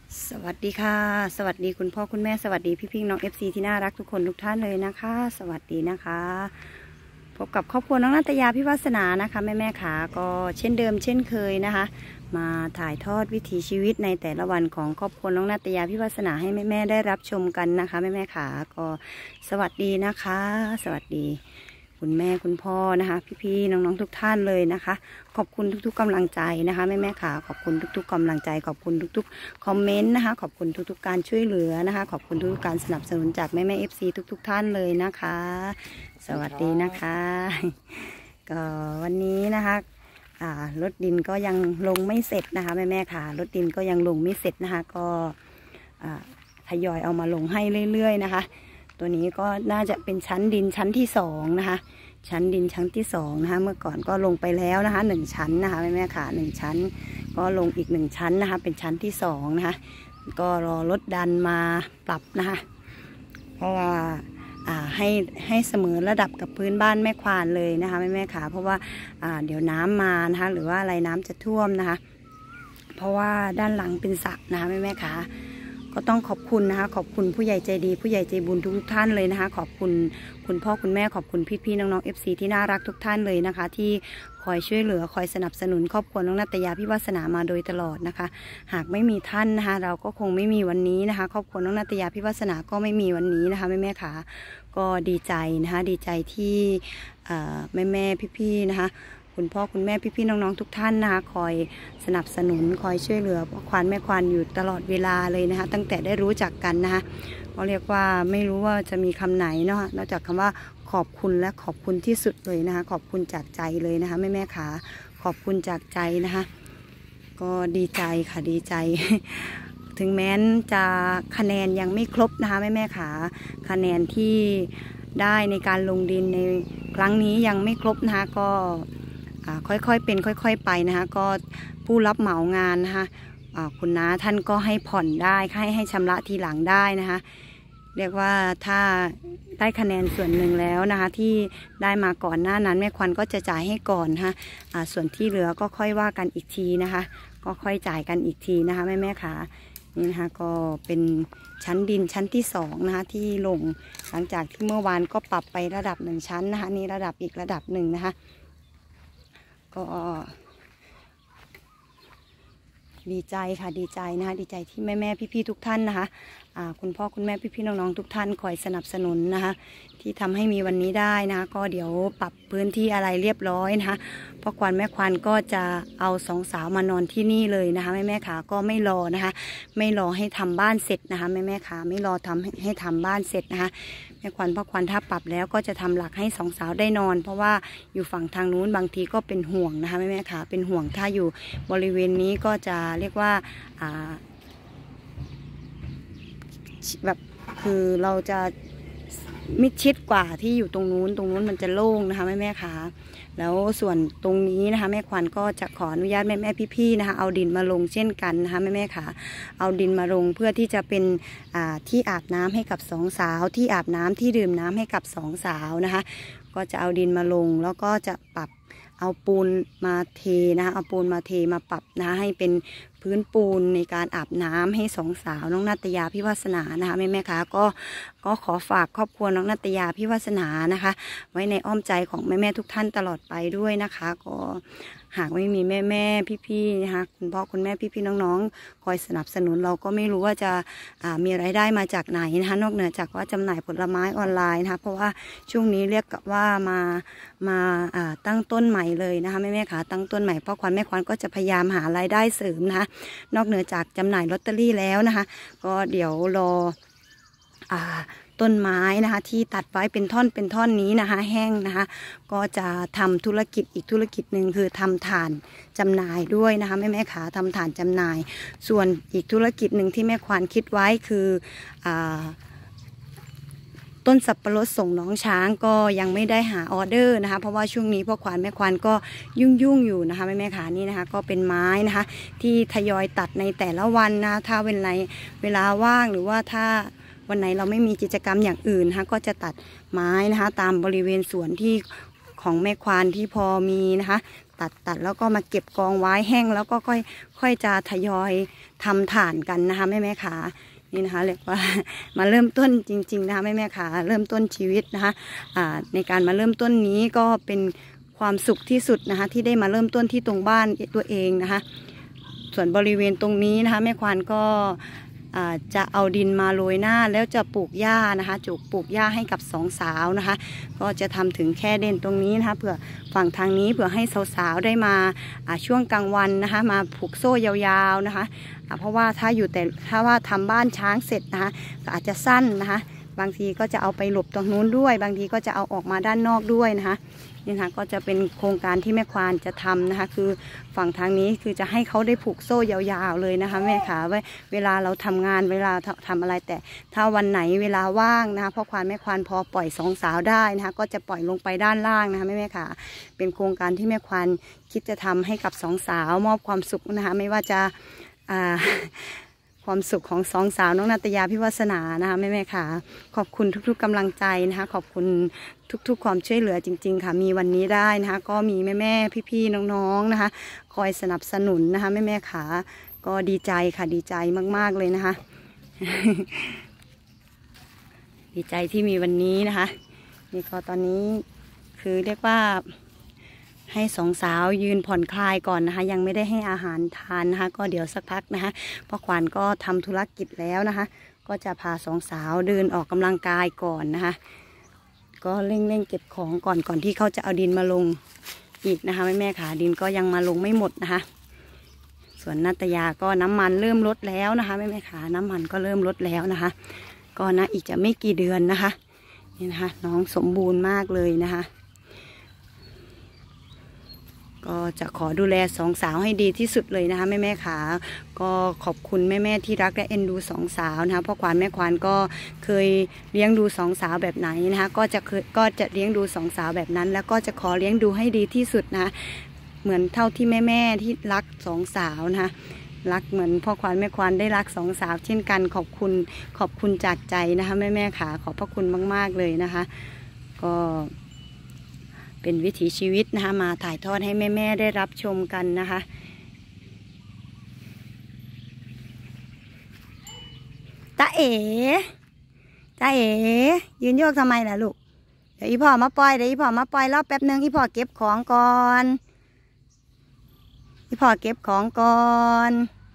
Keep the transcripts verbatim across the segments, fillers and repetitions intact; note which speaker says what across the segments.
Speaker 1: สวัสดีค่ะสวัสดีคุณพ่อคุณแม่สวัสดีพี่พี่น้องเอฟซีที่น่ารักทุกคนทุกท่านเลยนะคะสวัสดีนะคะพบกับครอบครัวน้องนัตยาพิวัฒนานะคะแม่แม่ขาก็เช่นเดิมเช่นเคยนะคะมาถ่ายทอดวิถีชีวิตในแต่ละวันของครอบครัวน้องนัตยาพิวัฒนาให้แม่แม่ได้รับชมกันนะคะแม่แม่ขาก็สวัสดีนะคะ สวัสดีคุณแม่คุณพ่อนะคะพี่ๆน้องๆทุกท่านเลยนะคะขอบคุณทุกๆกำลังใจนะคะแม่แม่ขาขอบคุณทุกๆกำลังใจขอบคุณทุกๆคอมเมนต์นะคะขอบคุณทุกๆการช่วยเหลือนะคะขอบคุณทุกๆการสนับสนุนจากแม่แม่เอฟซีทุกๆท่านเลยนะคะสวัสดีนะคะก็วันนี้นะคะรถดินก็ยังลงไม่เสร็จนะคะแม่แม่ค่ะรถดินก็ยังลงไม่เสร็จนะคะก็ทยอยเอามาลงให้เรื่อยๆนะคะตัวนี้ก็น่าจะเป็นชั้นดินชั้นที่สองนะคะชั้นดินชั้นที่สองนะคะเมื่อก่อนก็ลงไปแล้วนะคะหนึ่งชั้นนะคะแม่แม่ค่ะหนึ่งชั้นก็ลงอีกหนึ่งชั้นนะคะเป็นชั้นที่สองนะคะก็รอรถดันมาปรับนะคะเพราะว่าให้ให้เสมอระดับกับพื้นบ้านแม่ควานเลยนะคะแม่แม่ค่ะเพราะว่าเดี๋ยวน้ำมานะคะหรือว่าอะไรน้ำจะท่วมนะคะเพราะว่าด้านหลังเป็นสระนะคะแม่แม่ค่ะก็ต้องขอบคุณนะคะขอบคุณผู้ใหญ่ใจดีผู้ใหญ่ใจบุญทุกท่านเลยนะคะขอบคุณคุณพ่อคุณแม่ขอบคุณพี่ๆน้องๆ เอฟ ซี ที่น่ารักทุกท่านเลยนะคะที่คอยช่วยเหลือคอยสนับสนุนครอบครัวน้องนัตยาพิวัฒนามาโดยตลอดนะคะหากไม่มีท่านนะคะเราก็คงไม่มีวันนี้นะคะครอบครัวน้องนัตยาพิวัฒนาก็ไม่มีวันนี้นะคะแม่แม่ค่ะก็ดีใจนะคะดีใจที่แม่แม่พี่ๆนะคะคุณพ่อคุณแม่พี่ๆน้องๆทุกท่านนะคะคอยสนับสนุนคอยช่วยเหลือพ่อควานแม่ควานอยู่ตลอดเวลาเลยนะคะตั้งแต่ได้รู้จักกันนะคะเขาเรียกว่าไม่รู้ว่าจะมีคำไหนเนาะนอกจากคำว่าขอบคุณและขอบคุณที่สุดเลยนะคะขอบคุณจากใจเลยนะคะแม่แม่ขาขอบคุณจากใจนะคะก็ดีใจค่ะดีใจ ถึงแม้จะคะแนนยังไม่ครบนะคะแม่แม่ขาคะแนนที่ได้ในการลงดินในครั้งนี้ยังไม่ครบนะคะก็ค่อยๆเป็นค่อยๆไปนะคะก็ผู้รับเหมางานนะคะคุณน้าท่านก็ให้ผ่อนได้ให้ให้ชำระทีหลังได้นะคะเรียกว่าถ้าได้คะแนนส่วนหนึ่งแล้วนะคะที่ได้มาก่อนหน้านั้นแม่ควันก็จะจ่ายให้ก่อนนะคะส่วนที่เหลือก็ค่อยว่ากันอีกทีนะคะก็ค่อยจ่ายกันอีกทีนะคะแม่แม่ค่ะนี่นะคะก็เป็นชั้นดินชั้นที่สองนะคะที่ลงหลังจากที่เมื่อวานก็ปรับไประดับหนึ่งชั้นนะคะนี่ระดับอีกระดับหนึ่งนะคะก็ดีใจค่ะดีใจนะคะดีใจที่แม่แม่พี่ๆทุกท่านนะคะคุณพ่อคุณแม่พี่ๆน้องๆทุกท่านคอยสนับสนุนนะคะที่ทำให้มีวันนี้ได้นะคะก็เดี๋ยวปรับพื้นที่อะไรเรียบร้อยนะคะพ่อควานแม่ควานก็จะเอาสองสาวมานอนที่นี่เลยนะคะแม่แม่ขาก็ไม่รอนะคะไม่รอให้ทำบ้านเสร็จนะคะแม่แม่ขาไม่รอทำให้ทำบ้านเสร็จนะคะแม่ควานพ่อควานถ้าปรับแล้วก็จะทำหลักให้สองสาวได้นอนเพราะว่าอยู่ฝั่งทางนู้นบางทีก็เป็นห่วงนะคะแม่แม่ขาเป็นห่วงถ้าอยู่บริเวณนี้ก็จะเรียกว่าแบบคือเราจะมิดชิดกว่าที่อยู่ตรงนู้นตรงนู้นมันจะโล่งนะคะแม่แม่ขาแล้วส่วนตรงนี้นะคะแม่ควันก็จะขออนุญาตแม่แม่พี่ๆนะคะเอาดินมาลงเช่นกันนะคะแม่แม่ขาเอาดินมาลงเพื่อที่จะเป็นที่อาบน้ำให้กับสองสาวที่อาบน้ำที่ดื่มน้ำให้กับสองสาวนะคะก็จะเอาดินมาลงแล้วก็จะปรับเอาปูนมาเทนะคะเอาปูนมาเทมาปรับนะคะให้เป็นพื้นปูนในการอาบน้ำให้สองสาวน้องนัตยาพิวัฒนานะคะแม่แม่คะก็ก็ขอฝากครอบครัวน้องนัตยาพิวัฒนานะคะไว้ในอ้อมใจของแม่แม่ทุกท่านตลอดไปด้วยนะคะก็หากไม่มีแม่แม่พี่ๆนะคะคุณพ่อคุณแม่พี่ๆน้องๆคอยสนับสนุนเราก็ไม่รู้ว่าจะมีรายได้มาจากไหนนะคะนอกเหนือจากว่าจำหน่ายผลไม้ออนไลน์นะคะเพราะว่าช่วงนี้เรียกว่ามามาตั้งต้นใหม่เลยนะคะแม่แม่ขาตั้งต้นใหม่พ่อควันแม่ควันก็จะพยายามหารายได้เสริมนะคะนอกเหนือจากจำหน่ายลอตเตอรี่แล้วนะคะก็เดี๋ยวรออ่าต้นไม้นะคะที่ตัดไว้เป็นท่อนเป็นท่อนนี้นะคะแห้งนะคะก็จะทำธุรกิจอีกธุรกิจหนึ่งคือทำถ่านจำหน่ายด้วยนะคะแม่แม่ขาทำถ่านจำหน่ายส่วนอีกธุรกิจหนึ่งที่แม่ควานคิดไว้คืออ่าต้นสับปะรดส่งน้องช้างก็ยังไม่ได้หาออเดอร์นะคะเพราะว่าช่วงนี้พ่อควานแม่ควานก็ยุ่งยุ่งอยู่นะคะแม่แม่ขานี่นะคะก็เป็นไม้นะคะที่ทยอยตัดในแต่ละวันนะถ้าเวลาเวลาว่างหรือว่าถ้าวันไหนเราไม่มีกิจกรรมอย่างอื่นนะคะก็จะตัดไม้นะคะตามบริเวณสวนที่ของแม่ควานที่พอมีนะคะตัดตัดแล้วก็มาเก็บกองไว้แห้งแล้วก็ค่อยค่อยจะทยอยทำถ่านกันนะคะแม่แม่ขานี่นะคะเรียกว่ามาเริ่มต้นจริงๆนะคะแม่แม่ขาเริ่มต้นชีวิตนะคะอ่าในการมาเริ่มต้นนี้ก็เป็นความสุขที่สุดนะคะที่ได้มาเริ่มต้นที่ตรงบ้านตัวเองนะคะส่วนบริเวณตรงนี้นะคะแม่ควานก็จะเอาดินมาโรยหน้าแล้วจะปลูกหญ้านะคะจุกปลูกหญ้าให้กับสองสาวนะคะก็จะทำถึงแค่เด่นตรงนี้นะคะเผื่อฝั่งทางนี้เผื่อให้สาวๆได้มาช่วงกลางวันนะคะมาผูกโซ่ยาวๆนะคะเพราะว่าถ้าอยู่แต่ถ้าว่าทำบ้านช้างเสร็จนะคะก็อาจจะสั้นนะคะบางทีก็จะเอาไปหลบตรงนู้นด้วยบางทีก็จะเอาออกมาด้านนอกด้วยนะคะนี่นะคะก็จะเป็นโครงการที่แม่ควานจะทำนะคะคือฝั่งทางนี้คือจะให้เขาได้ผูกโซ่ยาวๆเลยนะคะแม่ขาไว้เวลาเราทำงานเวลาทำอะไรแต่ถ้าวันไหนเวลาว่างนะคะพ่อควานแม่ควานพอปล่อยสองสาวได้นะคะก็จะปล่อยลงไปด้านล่างนะคะแม่แม่ขาเป็นโครงการที่แม่ควานคิดจะทำให้กับสองสาวมอบความสุขนะคะไม่ว่าจะอ่าความสุขของสองสาวน้องนาตยาพิวัสนานะคะแม่แม่ค่ะขอบคุณทุกๆกำลังใจนะคะขอบคุณทุกๆความช่วยเหลือจริงๆค่ะมีวันนี้ได้นะคะก็มีแม่แม่พี่ๆน้องๆนะคะคอยสนับสนุนนะคะแม่แม่ค่ะก็ดีใจค่ะดีใจมากๆเลยนะคะ ดีใจที่มีวันนี้นะคะนี่ก็ตอนนี้คือเรียกว่าให้สองสาวยืนผ่อนคลายก่อนนะคะยังไม่ได้ให้อาหารทานนะคะก็เดี๋ยวสักพักนะคะพ่อขวัญก็ทำธุรกิจแล้วนะคะก็จะพาสองสาวเดินออกกำลังกายก่อนนะคะก็เร่งเร่งเก็บของก่อนก่อนที่เขาจะเอาดินมาลงอีกนะคะแม่แม่ขาดินก็ยังมาลงไม่หมดนะคะส่วนนาตยาก็น้ำมันเริ่มลดแล้วนะคะแม่แม่ขาน้ำมันก็เริ่มลดแล้วนะคะก็นะอีกจะไม่กี่เดือนนะคะนี่นะคะน้องสมบูรณ์มากเลยนะคะก็จะขอดูแลสองสาวให้ดีที่สุดเลยนะคะแม่แม่ขาก็ขอบคุณแม่แม่ที่รักและเอ็นดูสองสาวนะคะพ่อควานแม่ควานก็เคยเลี้ยงดูสองสาวแบบไหนนะคะก็จะเคยก็จะเลี้ยงดูสองสาวแบบนั้นแล้วก็จะขอเลี้ยงดูให้ดีที่สุดนะเหมือนเท่าที่แม่แม่ที่รักสองสาวนะคะรักเหมือนพ่อควานแม่ควานได้รักสองสาวเช่นกันขอบคุณขอบคุณจากใจนะคะแม่แม่ขาขอบพระคุณมากๆเลยนะคะก็เป็นวิถีชีวิตนะคะมาถ่ายทอดให้แม่ๆได้รับชมกันนะคะตาเอ๋ตาเอ๋ยืนโยกทำไมล่ะลูกเดี๋ยวอีพ่อมาปล่อยเดี๋ยวอีพ่อมาปล่อยรอบแป๊บนึงอีพ่อเก็บของก่อนอีพ่อเก็บของก่อน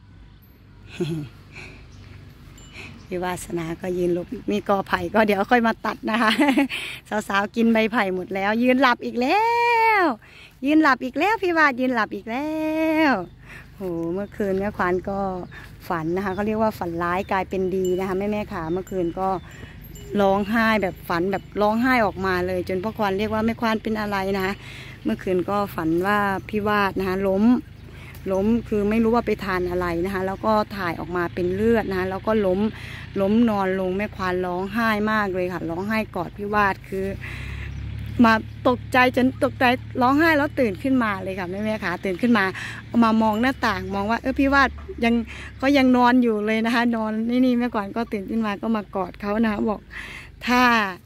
Speaker 1: พี่วาสนาก็ยืนหลบมีกอไผ่ก็เดี๋ยวค่อยมาตัดนะคะสาวๆกินใบไผ่หมดแล้วยืนหลับอีกแล้วยืนหลับอีกแล้วพี่วายืนหลับอีกแล้วโหเมื่อคืนแม่ควานก็ฝันนะคะเขาเรียกว่าฝันร้ายกลายเป็นดีนะคะแม่แม่ขาเมื่อคืนก็ร้องไห้แบบฝันแบบร้องไห้ออกมาเลยจนพ่อควานเรียกว่าแม่ควานเป็นอะไรนะคะเมื่อคืนก็ฝันว่าพี่วาดนะคะล้มล้มคือไม่รู้ว่าไปทานอะไรนะคะแล้วก็ถ่ายออกมาเป็นเลือดนะคะแล้วก็ล้มล้มนอนลงแม่ควานร้องไห้มากเลยค่ะร้องไห้กอดพี่วาดคือมาตกใจจนตกใจร้องไห้แล้วตื่นขึ้นมาเลยค่ะแม่แม่ขาตื่นขึ้นมามามองหน้าต่างมองว่าเออพี่วาดยังก็ยังนอนอยู่เลยนะคะนอนนี่นี่แม่ควานก็ตื่นขึ้นมาก็มากอดเขานะคะบอกถ้า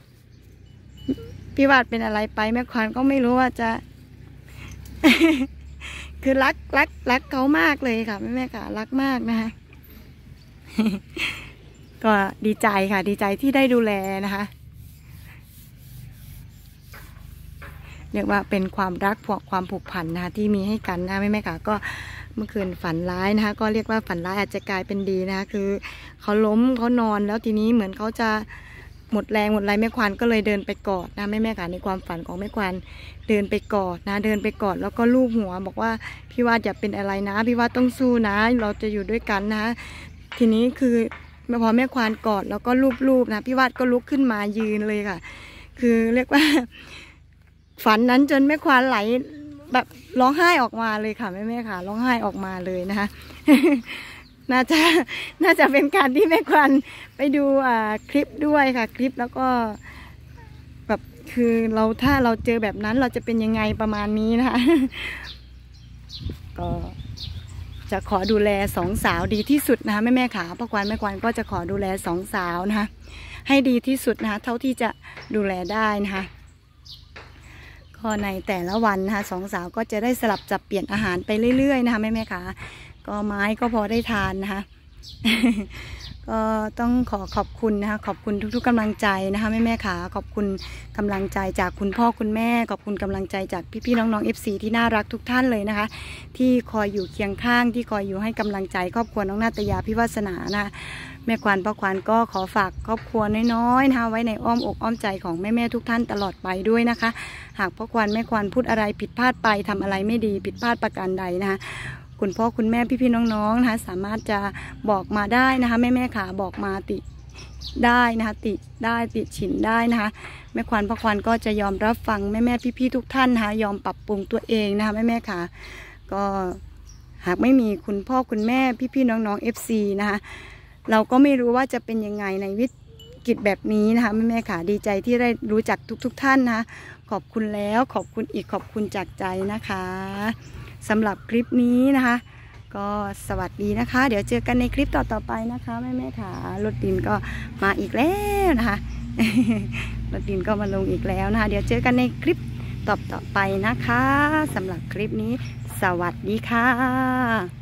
Speaker 1: พี่วาดเป็นอะไรไปแม่ควานก็ไม่รู้ว่าจะ คือรักรักรักเขามากเลยค่ะแม่แม่ค่ะรักมากนะคะ ก็ดีใจค่ะดีใจที่ได้ดูแลนะคะเรียกว่าเป็นความรักความผูกพันนะคะที่มีให้กันนะแม่แม่ค่ะก็เมื่อคืนฝันร้ายนะคะก็เรียกว่าฝันร้ายอาจจะกลายเป็นดีนะคะคือเขาล้มเขานอนแล้วทีนี้เหมือนเขาจะหมดแรงหมดแรงแม่ควานก็เลยเดินไปกอดนะแม่แม่ค่ะในความฝันของแม่ควานเดินไปกอดนะเดินไปกอดแล้วก็ลูบหัวบอกว่าพี่วาดอย่าเป็นอะไรนะพี่วาดต้องสู้นะเราจะอยู่ด้วยกันนะทีนี้คือพอแม่ควานกอดแล้วก็ลูบๆนะพี่วาดก็ลุกขึ้นมายืนเลยค่ะคือเรียกว่าฝันนั้นจนแม่ควานไหลแบบร้องไห้ออกมาเลยค่ะแม่แม่ค่ะร้องไห้ออกมาเลยนะคะ น่าจะน่าจะเป็นการที่แม่ควานไปดูอ่าคลิปด้วยค่ะคลิปแล้วก็แบบคือเราถ้าเราเจอแบบนั้นเราจะเป็นยังไงประมาณนี้นะคะ ก็จะขอดูแลสองสาวดีที่สุดนะคะแม่แม่ขาพ่อควานแม่ควานก็จะขอดูแลสองสาวนะคะให้ดีที่สุดนะคะเท่าที่จะดูแลได้นะคะก็ในแต่ละวันนะคะสองสาวก็จะได้สลับจับเปลี่ยนอาหารไปเรื่อยๆนะคะแม่แม่ค่ะก็ไม้ก็พอได้ทานนะคะ ก็ต้องขอขอบคุณนะคะขอบคุณทุกๆกำลังใจนะคะแม่แม่ค่ะขอบคุณกำลังใจจากคุณพ่อคุณแม่ขอบคุณกำลังใจจากพี่ๆน้องๆ เอฟ ซี ที่น่ารักทุกท่านเลยนะคะที่คอยอยู่เคียงข้างที่คอยอยู่ให้กำลังใจครอบครัวน้องนาตยาพิวาสนานะแม่ควานป้าควานก็ขอฝากครอบครัวน้อยๆนะคะไว้ในอ้อมอกอ้อมใจของแม่ๆทุกท่านตลอดไปด้วยนะคะหากพ่อควานแม่ควานพูดอะไรผิดพลาดไปทำอะไรไม่ดีผิดพลาดประการใดนะคะคุณพ่อคุณแม่พี่ๆน้องๆนะคะสามารถจะบอกมาได้นะคะแม่ๆขาบอกมาติได้นะคะติได้ติฉินได้นะคะแม่ควานพ่อควานก็จะยอมรับฟังแม่ๆพี่ๆทุกท่านนะคะยอมปรับปรุงตัวเองนะคะแม่ๆขาก็หากไม่มีคุณพ่อคุณแม่พี่ๆน้องๆ เอฟ ซี นะคะเราก็ไม่รู้ว่าจะเป็นยังไงในวิกฤตแบบนี้นะคะแม่ๆขาดีใจที่ได้รู้จักทุกๆท่านนะคะขอบคุณแล้วขอบคุณอีกขอบคุณจากใจนะคะสำหรับคลิปนี้นะคะก็สวัสดีนะคะเดี๋ยวเจอกันในคลิปต่อๆไปนะคะแม่แม่ค่ะรถดินก็มาอีกแล้วนะคะ รถดินก็มาลงอีกแล้วนะคะเดี๋ยวเจอกันในคลิปต่อๆไปนะคะสำหรับคลิปนี้สวัสดีค่ะ